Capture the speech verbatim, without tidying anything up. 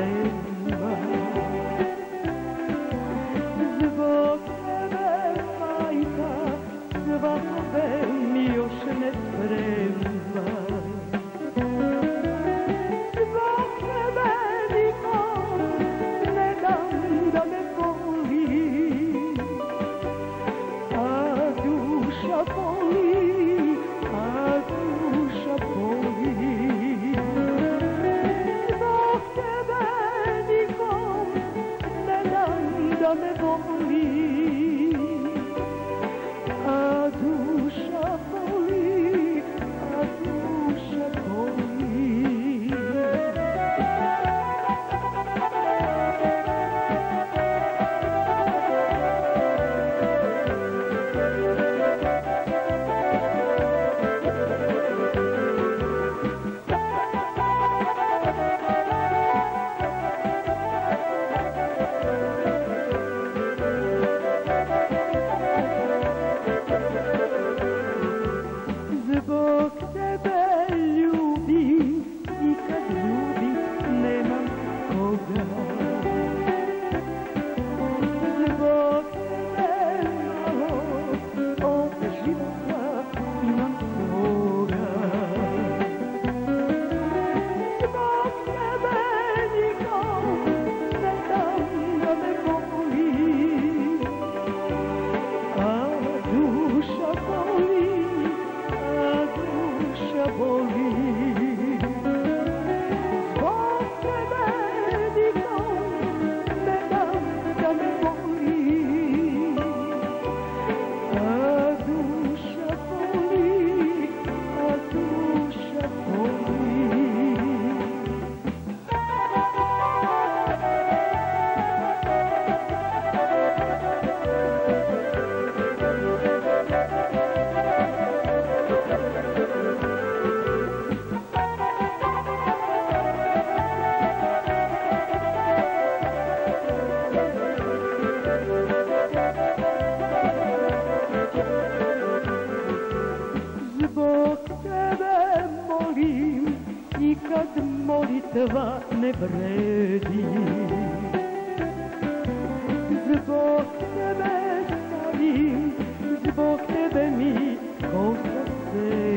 sprema. Zbog tebe, majka, svatove mi još ne sprema. Zbog tebe nikom ne dam da me boli, a duša boli, a duša boli. Zbog tebe nikom ne dam da me boli, a duša boli, a duša boli. Zbog tebe ljubim i kad ljubim nemam koga. Zbog tebe malo od života imam svoga. Zbog tebe nikom ne dam da me boli, a duša boli, boli. Zbog tebe nikom ne dam da me boli, a duša boli, a duša boli. Zbog tebe molim i kad molitva ne vredi. Zbog tebe stavim, zbog tebe mi kosa se